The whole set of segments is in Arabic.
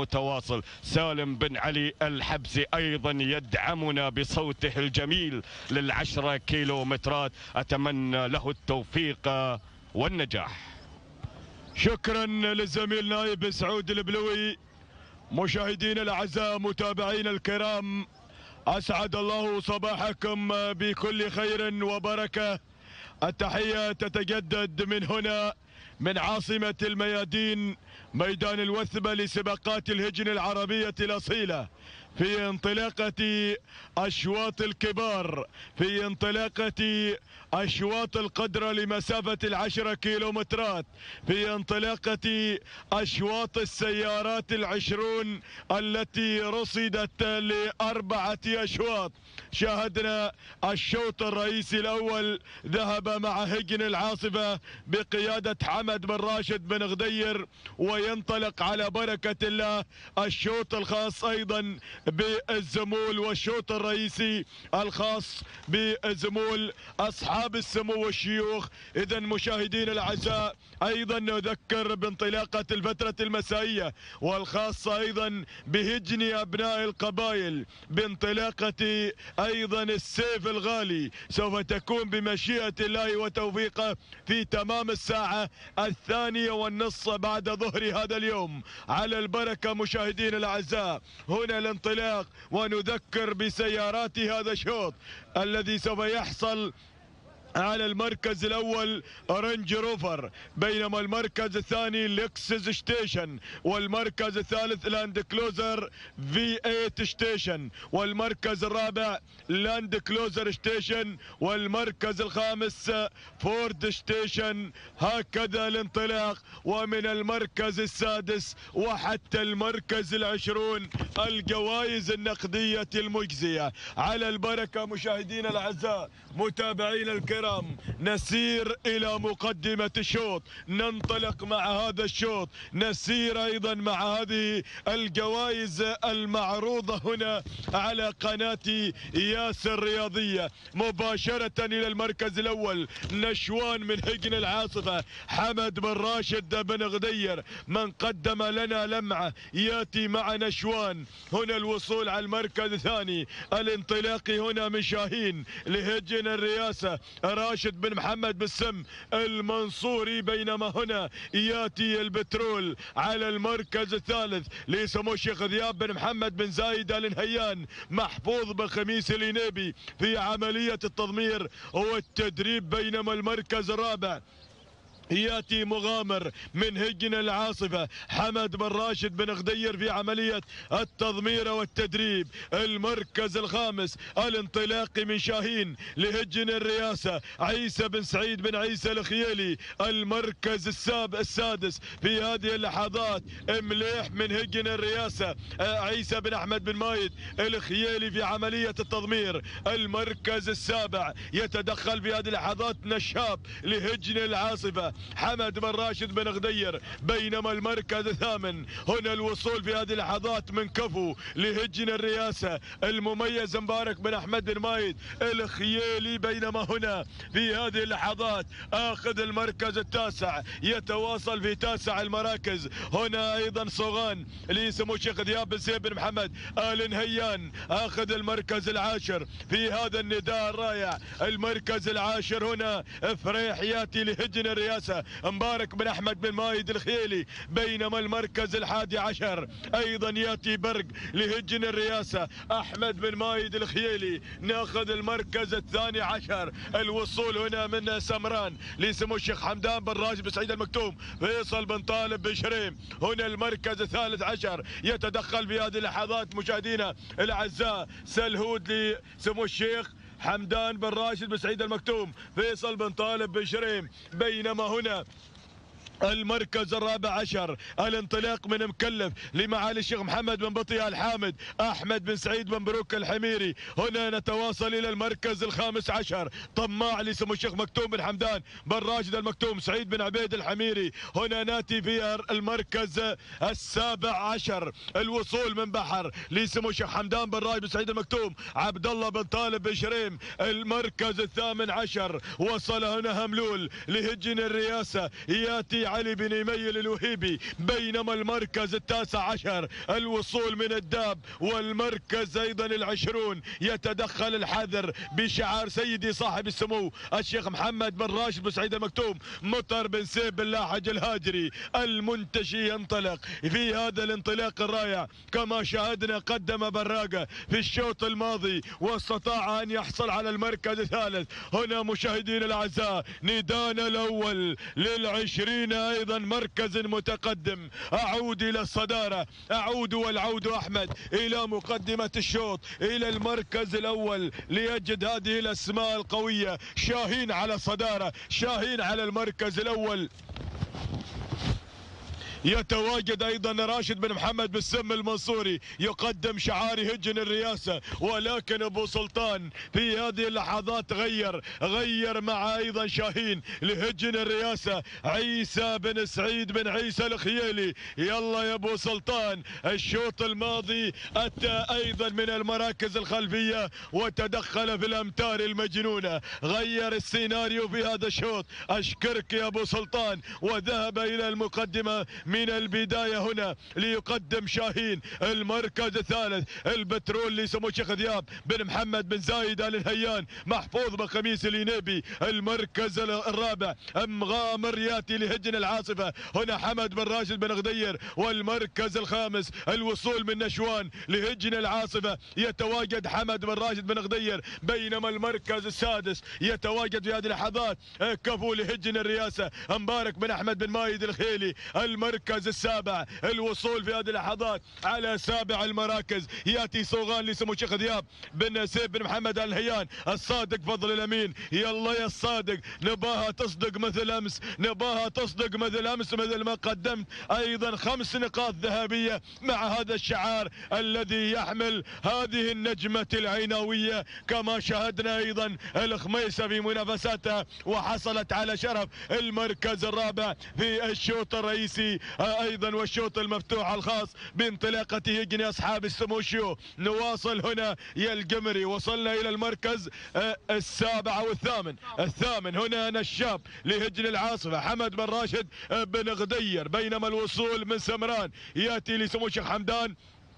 متواصل. سالم بن علي الحبسي أيضا يدعمنا بصوته الجميل لل10 كيلومترات. أتمنى له التوفيق والنجاح. شكرا للزميل نايب سعود البلوي. مشاهدينا الاعزاء، متابعينا الكرام، اسعد الله صباحكم بكل خير وبركه. التحيه تتجدد من هنا من عاصمه الميادين، ميدان الوثبه لسباقات الهجن العربيه الاصيله، في انطلاقه اشواط الكبار، في انطلاقه أشواط القدرة لمسافة 10 كيلومترات، في انطلاقة أشواط السيارات 20 التي رصدت ل4 أشواط. شاهدنا الشوط الرئيسي الأول ذهب مع هجن العاصفة بقيادة حمد بن راشد بن غدير، وينطلق على بركة الله الشوط الخاص أيضا بالزمول، والشوط الرئيسي الخاص بالزمول أصحاب السمو والشيوخ. إذا مشاهدين الأعزاء، أيضا نذكر بانطلاقة الفترة المسائية والخاصة أيضا بهجن أبناء القبائل، بانطلاقة أيضا السيف الغالي، سوف تكون بمشيئة الله وتوفيقه في تمام الساعة 2:30 بعد ظهر هذا اليوم. على البركة مشاهدين الأعزاء، هنا الانطلاق، ونذكر بسيارات هذا الشوط الذي سوف يحصل على المركز الاول رينج روفر، بينما المركز الثاني لكسس ستيشن، والمركز الثالث لاند كلوزر V8 ستيشن، والمركز الرابع لاند كلوزر ستيشن، والمركز الخامس فورد ستيشن. هكذا الانطلاق، ومن المركز السادس وحتى المركز 20 الجوائز النقدية المجزية. على البركة مشاهدينا الأعزاء، متابعينا الكرام، نسير إلى مقدمة الشوط، ننطلق مع هذا الشوط، نسير أيضا مع هذه الجوائز المعروضة هنا على قناة ياسر رياضية. مباشرة إلى المركز الأول نشوان من هجن العاصفة، حمد بن راشد بن غدير من قدم لنا لمعة، ياتي مع نشوان. هنا الوصول على المركز الثاني، الانطلاق هنا من شاهين لهجن الرئاسة راشد بن محمد بالسم المنصوري، بينما هنا ياتي البترول على المركز الثالث لسمو الشيخ ذياب بن محمد بن زايد ال نهيان، محفوظ بن خميس الينيبي في عملية التضمير والتدريب، بينما المركز الرابع ياتي مغامر من هجن العاصفة حمد بن راشد بن غدير في عملية التضمير والتدريب. المركز الخامس الانطلاق من شاهين لهجن الرئاسة عيسى بن سعيد بن عيسى الخيالي. المركز السادس في هذه اللحظات مليح من هجن الرئاسة عيسى بن احمد بن مايد الخيالي في عملية التضمير. المركز السابع يتدخل في هذه اللحظات نشاب لهجن العاصفة حمد بن راشد بن غدير، بينما المركز الثامن هنا الوصول في هذه اللحظات من كفو لهجن الرئاسة المميز مبارك بن احمد بن مايد الخيالي، بينما هنا في هذه اللحظات اخذ المركز التاسع، يتواصل في تاسع المراكز هنا ايضا صوغان لسمو الشيخ ذياب بن سيف بن محمد ال نهيان، اخذ المركز العاشر في هذا النداء الرائع. المركز العاشر هنا فريح ياتي لهجن الرئاسة مبارك بن احمد بن مايد الخيالي، بينما المركز الحادي عشر ايضا ياتي برق لهجن الرئاسة احمد بن مايد الخيالي. ناخذ المركز الثاني عشر، الوصول هنا من سمران لسمو الشيخ حمدان بن راشد بن سعيد المكتوم فيصل بن طالب بن شريم. هنا المركز الثالث عشر يتدخل في هذه اللحظات مشاهدينا الاعزاء سلهود لسمو الشيخ حمدان بن راشد بن سعيد المكتوم فيصل بن طالب بن شريم، بينما هنا المركز الرابع عشر الانطلاق من مكلف لمعالي الشيخ محمد بن بطي الحامد احمد بن سعيد بن بروك الحميري. هنا نتواصل الى المركز الخامس عشر طماع لسمو الشيخ مكتوم بن حمدان بن راشد المكتوم سعيد بن عبيد الحميري. هنا ناتي في المركز السابع عشر الوصول من بحر لسمو الشيخ حمدان بن راشد بن سعيد المكتوم عبد الله بن طالب بن شريم. المركز الثامن عشر وصل هنا هملول لهجن الرئاسة، ياتي علي بن يميل الوهيبي، بينما المركز التاسع عشر الوصول من الداب، والمركز ايضا العشرون يتدخل الحذر بشعار سيدي صاحب السمو الشيخ محمد بن راشد بن سعيد المكتوم مطر بن سيف بن لاحج الهاجري المنتشي ينطلق في هذا الانطلاق الرائع. كما شاهدنا قدم براقة في الشوط الماضي واستطاع ان يحصل على المركز الثالث. هنا مشاهدينا الاعزاء ندانا الاول لل20 ايضا مركز متقدم. اعود الى الصدارة، اعود والعود احمد الى مقدمة الشوط، الى المركز الاول ليجد هذه الاسماء القوية. شاهين على الصدارة، شاهين على المركز الاول. يتواجد ايضا راشد بن محمد بن سم المنصوري يقدم شعار هجن الرئاسة، ولكن ابو سلطان في هذه اللحظات غير مع ايضا شاهين لهجن الرئاسة عيسى بن سعيد بن عيسى الخيالي. يلا يا ابو سلطان، الشوط الماضي اتى ايضا من المراكز الخلفية وتدخل في الامتار المجنونة، غير السيناريو في هذا الشوط. اشكرك يا ابو سلطان، وذهب الى المقدمة من البداية هنا ليقدم شاهين المركز الثالث. البترول اللي يسموه شيخ ذياب بن محمد بن زايد ال الهيان محفوظ بقميص الينيبي. المركز الرابع مغامر ياتي لهجن العاصفة، هنا حمد بن راشد بن غدير. والمركز الخامس الوصول من نشوان لهجن العاصفة، يتواجد حمد بن راشد بن غدير. بينما المركز السادس يتواجد في هذه اللحظات كفو لهجن الرئاسة مبارك بن احمد بن مايد الخيلي. المركز السابع الوصول في هذه اللحظات على سابع المراكز ياتي صوغان لسمو شيخ ذياب بن سيف بن محمد الهيان الصادق فضل الامين. يلا يا الصادق، نباها تصدق مثل امس، نباها تصدق مثل امس، مثل ما قدمت ايضا 5 نقاط ذهبيه مع هذا الشعار الذي يحمل هذه النجمه العيناويه. كما شاهدنا ايضا الخميسه في منافساتها وحصلت على شرف المركز الرابع في الشوط الرئيسي ايضا والشوط المفتوح الخاص بانطلاقته هجني اصحاب السموشيو. نواصل هنا يا القمري، وصلنا الى المركز السابع والثامن. الثامن هنا نشاب لهجن العاصفة حمد بن راشد بن غدير. بينما الوصول من سمران ياتي لسمو الشيخ حمدان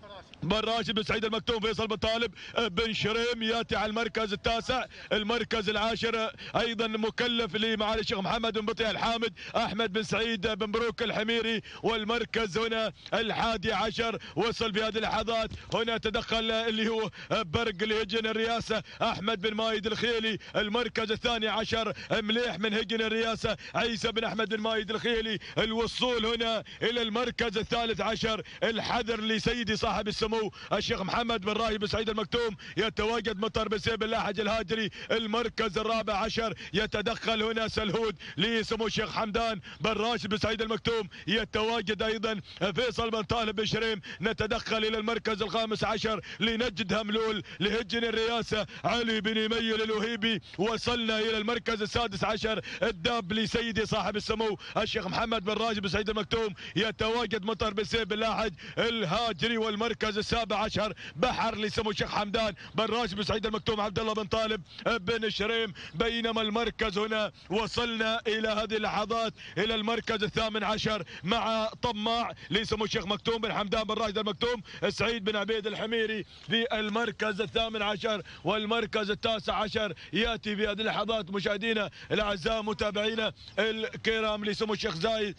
بن راشد بن سعيد المكتوم فيصل بن طالب بن شريم ياتي على المركز التاسع. المركز العاشر ايضا مكلف لمعالي الشيخ محمد بن بطيء الحامد احمد بن سعيد بن بروك الحميري. والمركز هنا الحادي عشر وصل في هذه اللحظات، هنا تدخل اللي هو برق لهجن الرئاسة احمد بن مايد الخيلي. المركز الثاني عشر مليح من هجن الرئاسة عيسى بن احمد بن مايد الخيلي. الوصول هنا الى المركز الثالث عشر الحذر لسيدي صاحب السمو الشيخ محمد بن راهي بن سعيد المكتوم، يتواجد مطر بن سيف بن لاحج الهاجري. المركز الرابع عشر يتدخل هنا سلهود لسمو الشيخ حمدان بن راشد بن سعيد المكتوم، يتواجد ايضا فيصل بن طالب بن شريم. نتدخل الى المركز الخامس عشر لنجد هملول لهجن الرئاسة علي بن يميل الوهيبي. وصلنا الى المركز السادس عشر الداب لسيدي صاحب السمو الشيخ محمد بن راشد بن سعيد المكتوم، يتواجد مطر بن سيف بن لاحج الهاجري. والمركز السابع عشر بحر لسمو الشيخ حمدان بن راشد بن سعيد المكتوم عبد الله بن طالب بن شريم. بينما المركز هنا وصلنا الى هذه اللحظات الى المركز الثامن عشر مع طماع لسمو الشيخ مكتوم بن حمدان بن راشد المكتوم سعيد بن عبيد الحميري في المركز الثامن عشر. والمركز التاسع عشر ياتي في هذه اللحظات مشاهدينا الاعزاء متابعينا الكرام لسمو الشيخ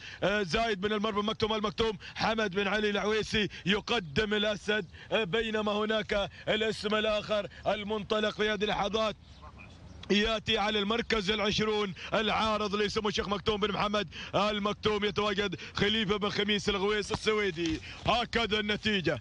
زايد بن المر بن مكتوم المكتوم حمد بن علي العويسي يقدم الاسد. بينما هناك الاسم الاخر المنطلق في هذه اللحظات ياتي على المركز العشرون العارض لسمو الشيخ مكتوم بن محمد المكتوم، يتواجد خليفه بن خميس الغويس السويدي. هكذا النتيجه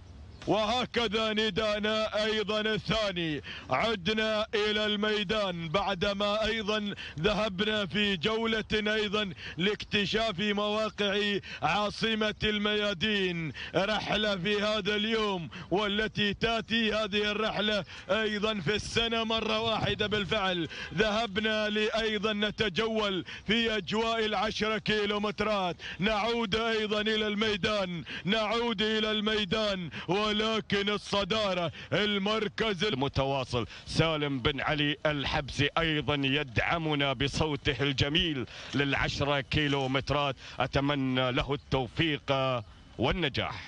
وهكذا ندانا ايضا الثاني. عدنا الى الميدان بعدما ايضا ذهبنا في جولة ايضا لاكتشاف مواقع عاصمة الميادين. رحلة في هذا اليوم والتي تاتي هذه الرحلة ايضا في السنة مرة واحدة بالفعل. ذهبنا لايضا نتجول في اجواء 10 كيلومترات. نعود ايضا الى الميدان، نعود الى الميدان ولكن الصدارة المركز المتواصل سالم بن علي الحبسي أيضا يدعمنا بصوته الجميل لل10 كيلومترات. أتمنى له التوفيق والنجاح.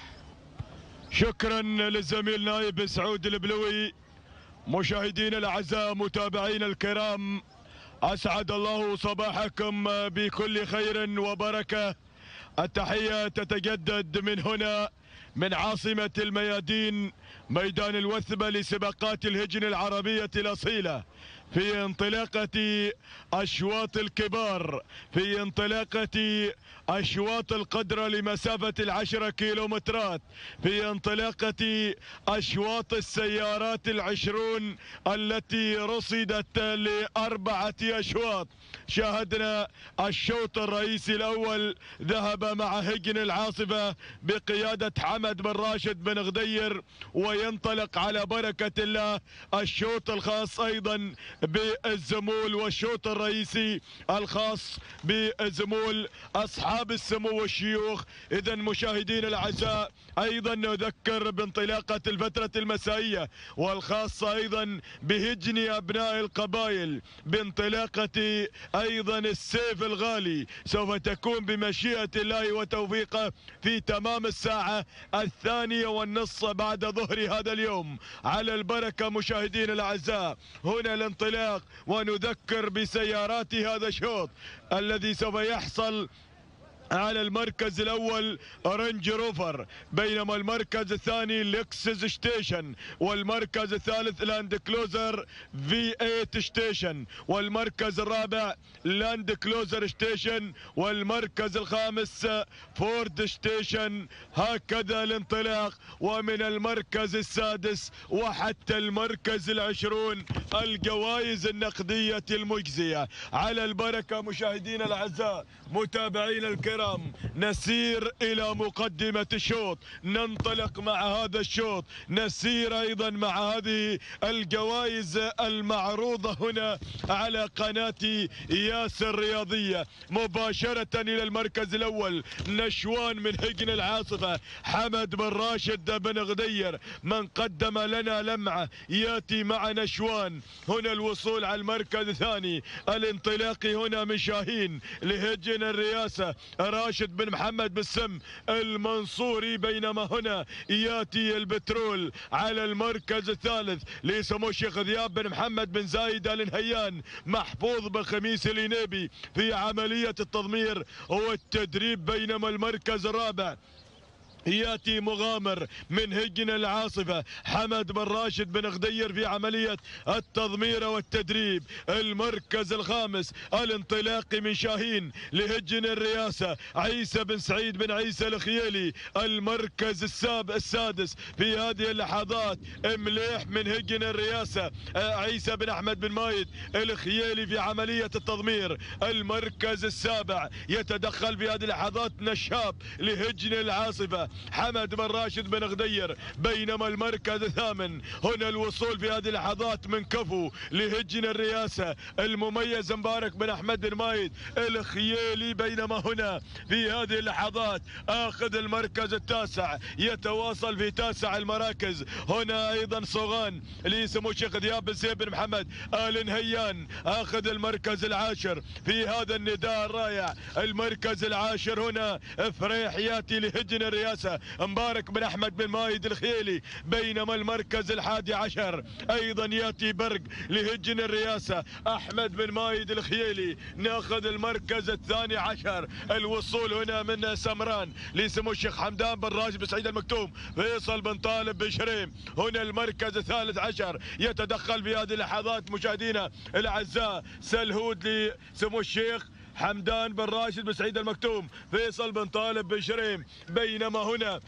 شكرا للزميل نايب سعود البلوي. مشاهدينا الاعزاء متابعينا الكرام، اسعد الله صباحكم بكل خير وبركه. التحيه تتجدد من هنا من عاصمه الميادين، ميدان الوثبه لسباقات الهجن العربيه الاصيله، في انطلاقة أشواط الكبار، في انطلاقة أشواط القدرة لمسافة 10 كيلومترات، في انطلاقة أشواط السيارات 20 التي رصدت ل4 أشواط. شاهدنا الشوط الرئيسي الأول ذهب مع هجن العاصفة بقيادة حمد بن راشد بن غدير، وينطلق على بركة الله الشوط الخاص أيضا بالزمول، والشوط الرئيسي الخاص بالزمول أصحاب السمو والشيوخ. إذا مشاهدينا الأعزاء أيضا نذكر بانطلاقة الفترة المسائية والخاصة أيضا بهجن أبناء القبائل، بانطلاقة أيضا السيف الغالي، سوف تكون بمشيئة الله وتوفيقه في تمام الساعة 2:30 بعد ظهر هذا اليوم. على البركة مشاهدينا الأعزاء، هنا الانطلاق، ونذكر بسيارات هذا الشوط الذي سوف يحصل على المركز الاول رينج روفر، بينما المركز الثاني لكسس ستيشن، والمركز الثالث لاند كلوزر V8 ستيشن، والمركز الرابع لاند كلوزر ستيشن، والمركز الخامس فورد ستيشن. هكذا الانطلاق، ومن المركز السادس وحتى المركز 20 الجوائز النقدية المجزية. على البركة مشاهدينا الاعزاء متابعينا الكرام، نسير إلى مقدمة الشوط، ننطلق مع هذا الشوط، نسير أيضا مع هذه الجوائز المعروضة هنا على قناة ياسر الرياضية. مباشرة إلى المركز الأول نشوان من هجن العاصفة، حمد بن راشد بن غدير من قدم لنا لمعة ياتي مع نشوان. هنا الوصول على المركز الثاني، الانطلاق هنا من شاهين لهجن الرئاسة راشد بن محمد بالسم المنصوري، بينما هنا ياتي البترول على المركز الثالث لسمو الشيخ ذياب بن محمد بن زايد ال نهيان، محفوظ بخميس الينيبي في عملية التضمير والتدريب، بينما المركز الرابع ياتي مغامر من هجن العاصفة حمد بن راشد بن غدير في عملية التضمير والتدريب. المركز الخامس الانطلاق من شاهين لهجن الرئاسة عيسى بن سعيد بن عيسى الخيالي. المركز السادس في هذه اللحظات مليح من هجن الرئاسة عيسى بن احمد بن مايد الخيالي في عملية التضمير. المركز السابع يتدخل في هذه اللحظات نشاب لهجن العاصفة حمد بن راشد بن غدير، بينما المركز الثامن هنا الوصول في هذه اللحظات من كفو لهجن الرئاسة المميز مبارك بن احمد بن مايد الخيالي، بينما هنا في هذه اللحظات اخذ المركز التاسع، يتواصل في تاسع المراكز هنا ايضا صوغان لسمو الشيخ ذياب بن سيف بن محمد ال نهيان، اخذ المركز العاشر في هذا النداء الرائع. المركز العاشر هنا فريح ياتي لهجن الرئاسة مبارك بن احمد بن مايد الخيالي، بينما المركز الحادي عشر ايضا ياتي برق لهجن الرئاسة احمد بن مايد الخيالي. ناخذ المركز الثاني عشر، الوصول هنا من سمران لسمو الشيخ حمدان بن راشد بن سعيد المكتوم فيصل بن طالب بن شريم. هنا المركز الثالث عشر يتدخل في هذه اللحظات مشاهدينا الاعزاء سلهود لسمو الشيخ حمدان بن راشد بن سعيد المكتوم فيصل بن طالب بن شريم، بينما هنا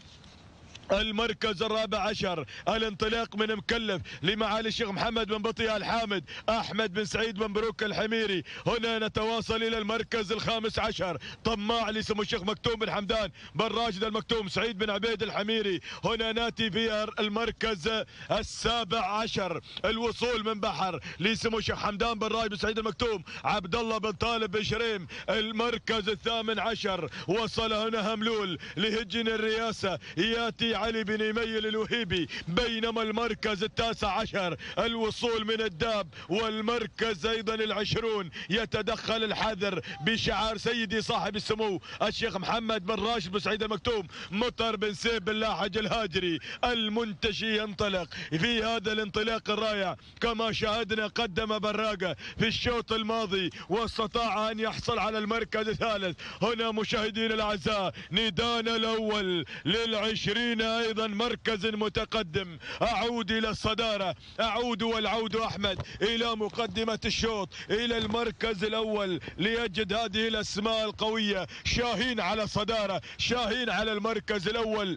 المركز الرابع عشر الانطلاق من مكلف لمعالي الشيخ محمد بن بطيء الحامد احمد بن سعيد بن بروك الحميري. هنا نتواصل الى المركز الخامس عشر طماع لسمو الشيخ مكتوم بن حمدان بن راشد المكتوم سعيد بن عبيد الحميري. هنا ناتي في المركز السابع عشر الوصول من بحر لسمو الشيخ حمدان بن راشد بن سعيد المكتوم عبد الله بن طالب بن شريم. المركز الثامن عشر وصل هنا هملول لهجن الرئاسة، ياتي علي بن يميل الوهيبي. بينما المركز التاسع عشر الوصول من الداب، والمركز ايضا العشرون يتدخل الحذر بشعار سيدي صاحب السمو الشيخ محمد بن راشد بن سعيد المكتوم مطر بن سيف بن لاحج الهاجري المنتشي ينطلق في هذا الانطلاق الرائع. كما شاهدنا قدم براقة في الشوط الماضي واستطاع ان يحصل على المركز الثالث. هنا مشاهدينا الاعزاء ندانا الاول لل20 ايضا مركز متقدم. اعود الى الصدارة، اعود والعود احمد الى مقدمة الشوط، الى المركز الاول ليجد هذه الاسماء القوية. شاهين على الصدارة، شاهين على المركز الاول.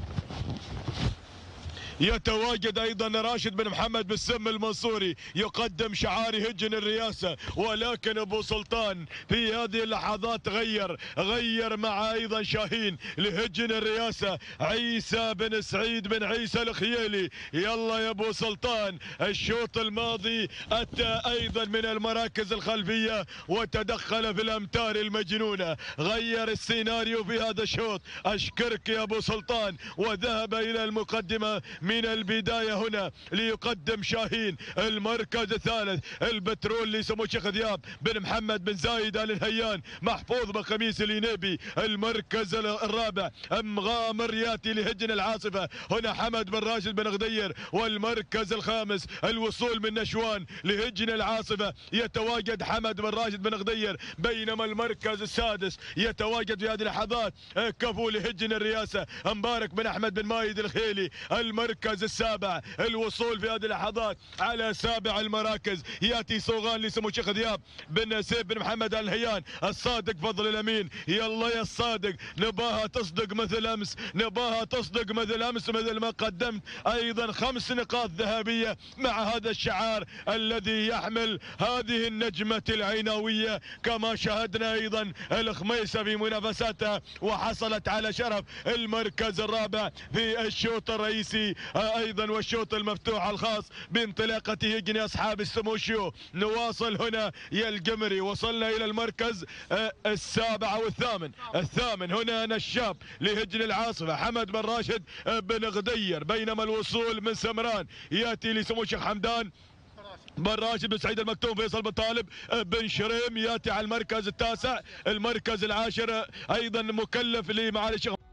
يتواجد ايضا راشد بن محمد بن سم المنصوري يقدم شعار هجن الرئاسة، ولكن ابو سلطان في هذه اللحظات غير مع ايضا شاهين لهجن الرئاسة عيسى بن سعيد بن عيسى الخيالي. يلا يا ابو سلطان، الشوط الماضي اتى ايضا من المراكز الخلفية وتدخل في الامتار المجنونة، غير السيناريو في هذا الشوط. اشكرك يا ابو سلطان، وذهب الى المقدمة من البداية هنا ليقدم شاهين المركز الثالث. البترول اللي يسموه شيخ ذياب بن محمد بن زايد ال نهيان محفوظ بقميص الينيبي. المركز الرابع مغامر ياتي لهجن العاصفة، هنا حمد بن راشد بن غدير. والمركز الخامس الوصول من نشوان لهجن العاصفة، يتواجد حمد بن راشد بن غدير. بينما المركز السادس يتواجد في هذه اللحظات كفو لهجن الرئاسة مبارك بن احمد بن مايد الخيلي. المركز السابع الوصول في هذه اللحظات على سابع المراكز ياتي صوغان اللي يسموه شيخ ذياب بن سيف بن محمد ال نهيان. الصادق فضل الامين، يلا يا الصادق نباها تصدق مثل امس، نباها تصدق مثل امس، مثل ما قدمت ايضا 5 نقاط ذهبيه مع هذا الشعار الذي يحمل هذه النجمه العيناويه. كما شاهدنا ايضا الخميسه في منافساتها وحصلت على شرف المركز الرابع في الشوط الرئيسي ايضا والشوط المفتوح الخاص بانطلاقه هجن اصحاب السموشيو. نواصل هنا يا القمري، وصلنا الى المركز السابع او الثامن هنا نشاب لهجن العاصفه حمد بن راشد بن غدير. بينما الوصول من سمران ياتي لسمو الشيخ حمدان بن راشد بن سعيد المكتوم فيصل بن طالب بن شريم ياتي على المركز التاسع. المركز العاشر ايضا مكلف لمعالي الشيخ